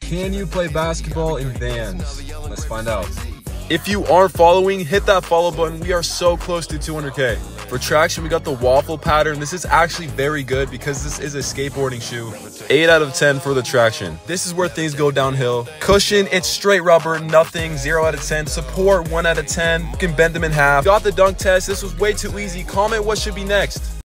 Can you play basketball in Vans? Let's find out. If you aren't following, hit that follow button. We are so close to 200K. For traction, we got the waffle pattern. This is actually very good because this is a skateboarding shoe. 8 out of 10 for the traction. This is where things go downhill. Cushion, it's straight rubber, nothing, 0 out of 10. Support, 1 out of 10. You can bend them in half. Got the dunk test. This was way too easy. Comment what should be next.